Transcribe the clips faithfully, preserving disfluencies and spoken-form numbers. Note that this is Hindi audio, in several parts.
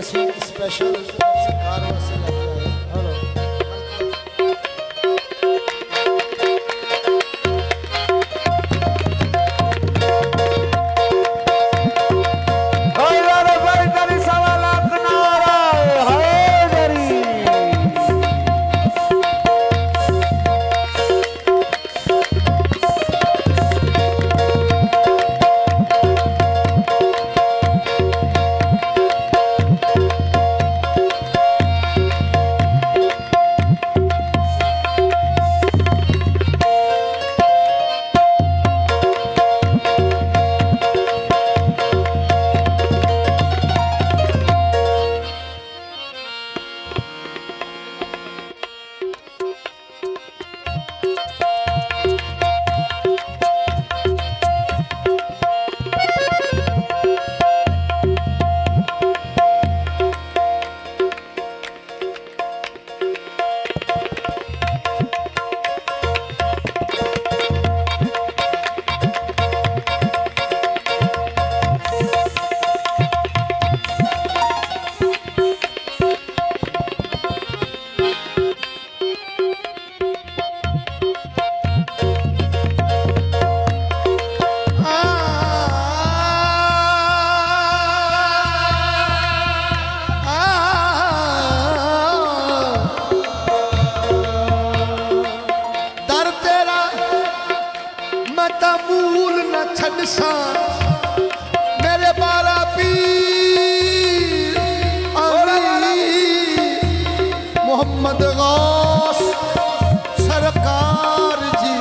ऐसी स्पेशल सरकार वास्ते लेके आए। हेलो मेरे बाला पीर मोहम्मद गौस सरकार जी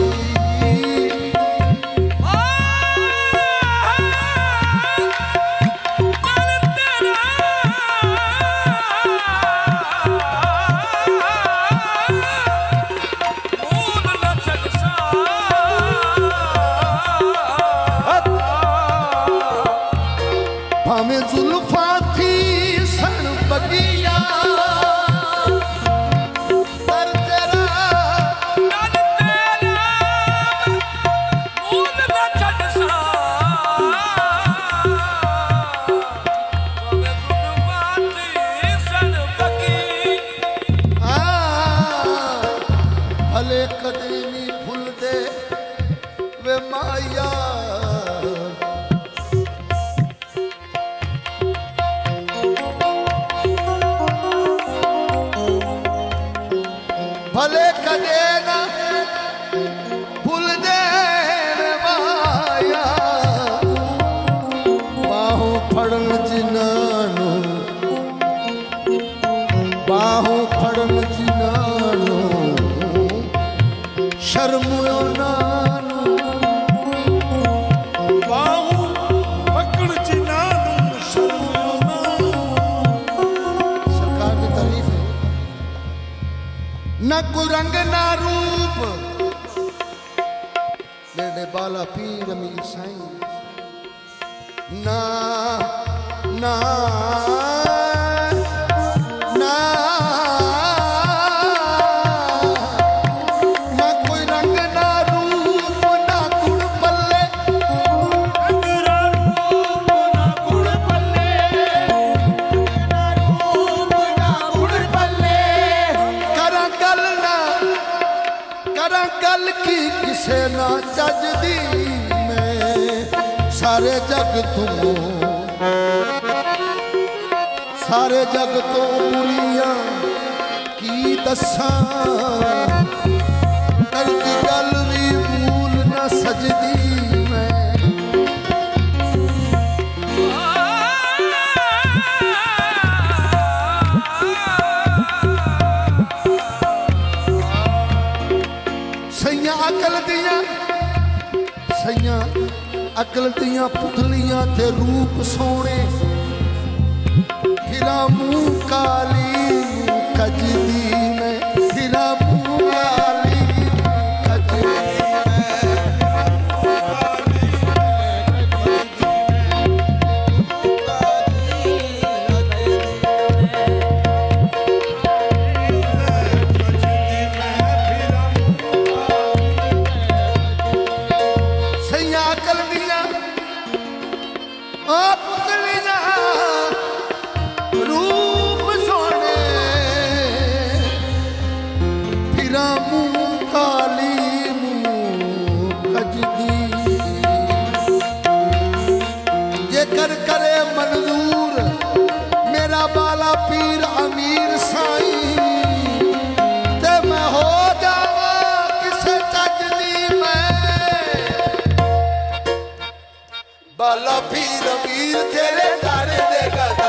भावे जुल्फा थी सन बगिया दर तेरा दर तेरा मूल न छड़ सा भावे जुल्फा थी सन बगिया भले कदे नी भूल दे वे माया भले कदे ना भूल दे माया बाहू फड़न जिनानो बाहू फड़न जिनानो शर्म नानो बाहू पकड़ जिनानो शर्म नानो। सरकार की तारीफ है न कोई रंग ना रूप मेरे बाला पीर अमीर साईं ना ना ना ना कोई रंग ना रूप ना गुण पल्ले रंग ना रूप ना गुण पल्ले ना रूप ना गुण पल्ले करा गल ना करा गल की किसे ना चजदी में सारे जग तू सारे जग तो बुरियां की दसा करदी गल भी भूल ना सजदी मैं सैया अकल दिया सैया अकल दिया पुतलियां ते रूप सोने फिरा मुंह काली कजदी में फिरा मुंह काली कजदी सैया अकल दिया ओ पुतलियां पीरा मुँह काली मुँह कजदी जेकर करे मंजूर मेरा बाला पीर अमीर साईं ते मैं हो जावा किसे चजदी मैं बाला पीर अमीर तेरे दर दे गदा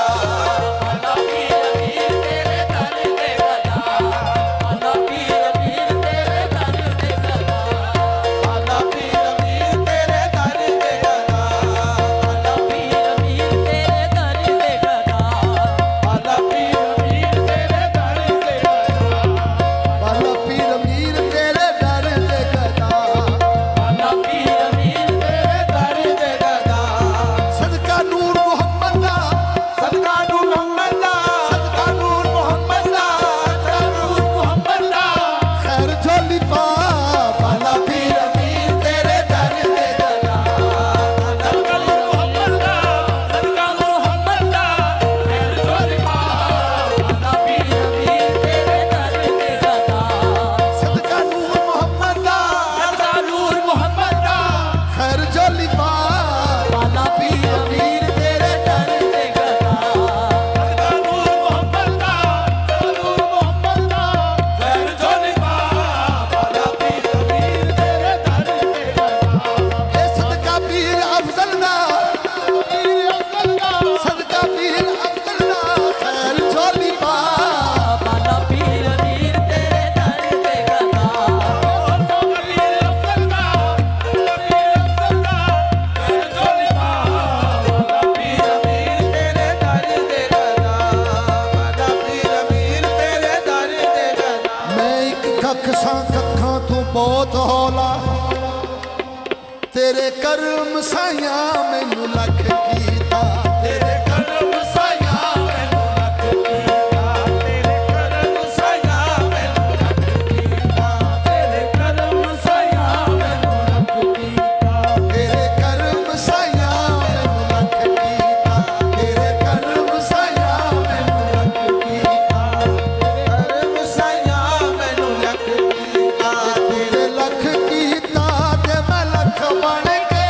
तेरे कर्म साया मैनू लख कीता तेरे कर्म साया मैनू लख कीता तेरे कर्म साया मैनू लख कीता तेरे कर्म साया मैनू लख कीता तेरे कर्म साया मैनू लख कीता तेरे कर्म साया मैनू लख कीता तेरे कर्म साया मैनू लख कीता तेरे लख कीता ते मैं लख बन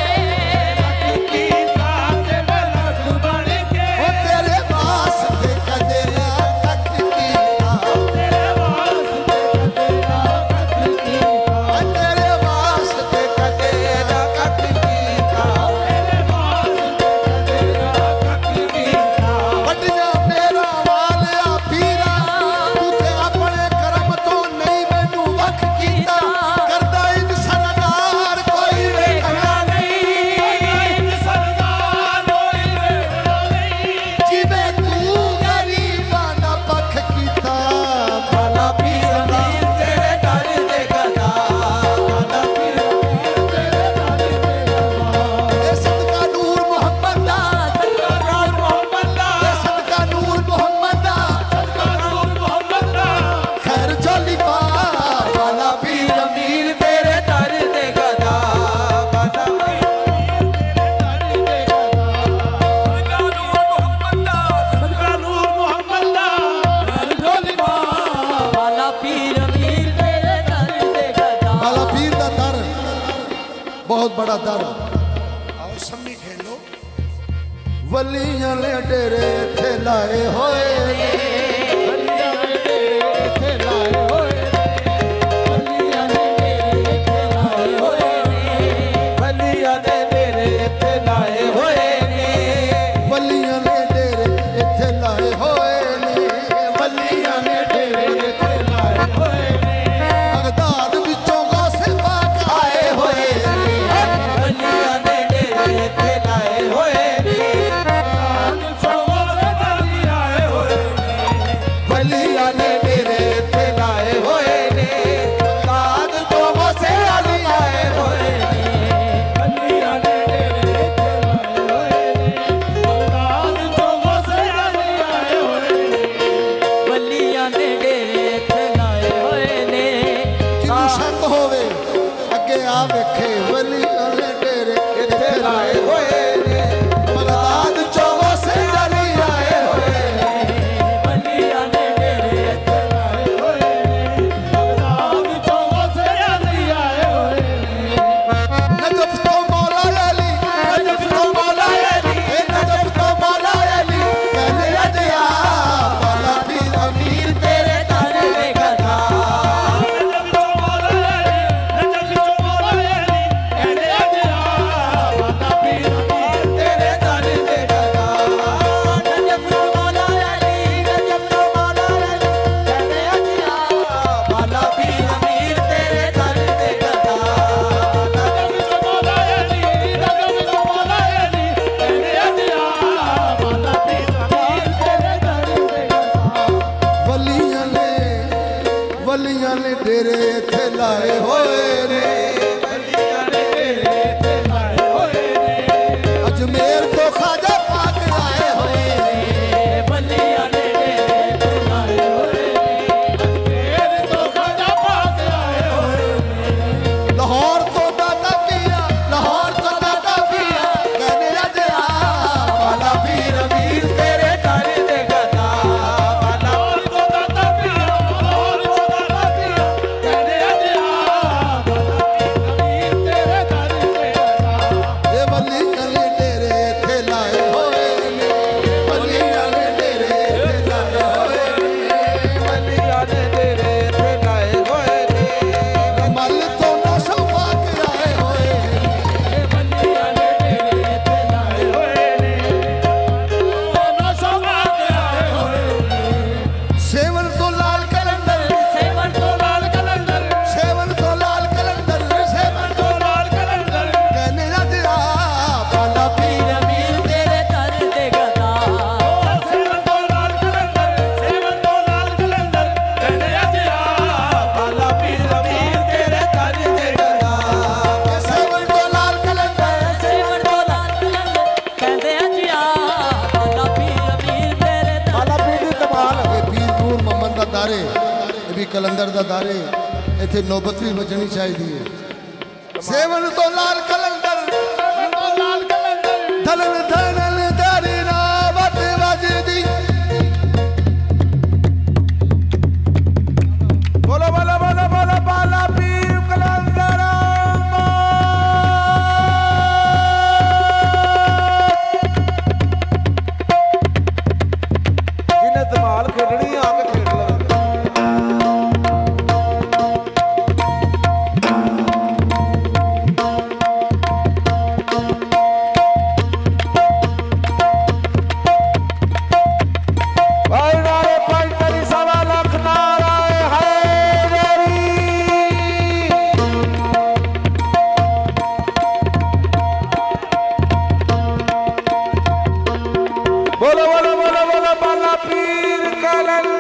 बड़ा दर आओ सम्मी खेलो वलियां ले डेरे थे लाए होए वलियां ले डेरे थे लाए होए वलियां ले डेरे थे लाए होए वलियां ले डेरे थे लाए होए वलियां ले डेरे थे लाए होए वलियां ले डेरे थे लाए होए अगदाद विचों गौसे पाक आए होए ਬੱਲੀਆਂ ਨੇ ਡੇਰੇ ਇੱਥੇ ਲਾਏ ਹੋਏ ਨੇ, ਬੱਲੀਆਂ ਨੇ ਡੇਰੇ ਇੱਥੇ ਲਾਏ ਹੋਏ ਨੇ। ਅਜਮੇਰ ਤੋਂ ਖਾਜਾ ਪਾਕ ਆਏ ਹੋਏ ਨੇ, ਬੱਲੀਆਂ ਨੇ ਡੇਰੇ ਇੱਥੇ ਲਾਏ ਹੋਏ ਨੇ। ਅਜਮੇਰ ਤੋਂ ਖਾਜਾ ਪਾਕ ਆਏ ਹੋਏ ਨੇ। ਲਾਹੌਰ ਤੋਂ ਦਾਦਾ ਪੀਆ, ਲਾਹੌਰ ਤੋਂ ਦਾਦਾ ਪੀਆ, ਕਹਿੰਦੇ ਅੱਜ ਆ ਬਾਲਾ ਪੀਰ ਅਮੀਰ ਤੇਰੇ ਦਰ ਦੇ ਗਦਾ। ਲਾਹੌਰ ਤੋਂ ਦਾਦਾ ਪੀਆ, ਲਾਹੌਰ ਤੋਂ ਦਾਦਾ ਪੀਆ, ਕਹਿੰਦੇ ਅੱਜ ਆ ਬਾਲਾ ਪੀਰ ਅਮੀਰ ਤੇਰੇ ਦਰ ਦੇ ਗਦਾ। ਇਹ ਬੱਲੀਆਂ ਨੇ ਡੇਰੇ ਇੱਥੇ ਲਾਏ ਹੋਏ ਨੇ, ਬੱਲੀਆਂ ਨੇ ਡੇਰੇ ਇੱਥੇ ਲਾਏ ਹੋਏ ਨੇ, ਬੱਲੀਆਂ ਨੇ ਡੇਰੇ ਇੱਥੇ ਲਾਏ ਹੋਏ ਨੇ। ਮੱਲ ਤੋਂ ਨਸ਼ਾ ਪਾ ਕੇ ਆਏ ਹੋਏ ਨੇ, ਬੱਲੀਆਂ ਨੇ ਡੇਰੇ ਇੱਥੇ ਲਾਏ ਹੋਏ ਨੇ, ਨਸ਼ਾ ਪਾ ਕੇ ਆਏ ਹੋਏ ਨੇ। ਸੇਵਨ ਤੋਂ ਲਾਲ ਕਲੰਦਰ, ਸੇਵਨ ਤੋਂ ਲਾਲ ਕਲੰਦਰ, ਸੇਵਨ ਤੋਂ ਲਾਲ ਕਲੰਦਰ, ਸੇਵਨ ਤੋਂ ਲਾਲ ਕਲੰਦਰ, ਕਹਿੰਦੇ ਅੱਜ ਆ ਬਾਲਾ ਪੀਰ ਅਮੀਰ ਤੇਰੇ ਦਰ ਦੇ ਗਦਾ। ਸੇਵਨ ਤੋਂ ਲਾਲ ਕਲੰਦਰ, ਸੇਵਨ ਤੋਂ ਲਾਲ ਕਲੰਦਰ, ਕਹਿੰਦੇ ਅੱਜ ਆ ਬਾਲਾ ਪੀਰ ਅਮੀਰ ਤੇਰੇ ਦਰ ਦੇ ਗਦਾ। ਸੇਵਨ ਤੋਂ ਲਾਲ ਕਲੰਦਰ, ਸੇਵਨ ਤੋਂ ਲਾਲ ਕਲੰਦਰ, ਕਹਿੰਦੇ ਅੱਜ ਆ ਬਾਲਾ ਪੀਰ ਅਮੀਰ ਤੇਰੇ ਦਰ। ਬਾਲਾ ਪੀਰ ਦੀ ਕਮਾਲ ਹੈ। ਪੀਰ ਨੂਰ ਮੁਹੰਮਦ ਦਾ ਦਾਰੇ, ਇਹ ਵੀ ਕਲੰਦਰ ਦਾ ਦਾਰੇ, ਇੱਥੇ ਨੌਬਤ ਵੀ ਵੱਜਣੀ ਚਾਹੀਦੀ ਹੈ। ਸੇਵਨ ਤੋਂ ਲਾਲ ਕਲੰਦਰ, ਸੇਵਨ ਤੋਂ ਲਾਲ ਕਲੰਦਰ, ਧਲਨ ਧਲਨ ਦਾਰੀ ਨਾ ਵੱਟ ਵੱਜਦੀ। ਬੋਲੋ ਬੋਲੋ ਬੋਲੋ ਬੋਲੋ ਬਾਲਾ ਪੀਰ ਕਲੰਦਰ ਜਿਹਨੇ ਧਮਾਲ ਖੇਡਣੀ ਆ ਕੇ ਖੇਡ ਲਵੇ। ਭਾਈ ਨਾਰੇ ਭਾਈ ਤੇਰੀ ਸਵਾ ਲੱਖ ਨਾਰੇ ਹੈਦਰੀ। ਬੋਲੋ ਬੋਲੋ ਬੋਲੋ ਬੋਲੋ ਬਾਲਾ ਪੀਰ ਕਲੰਦਰ।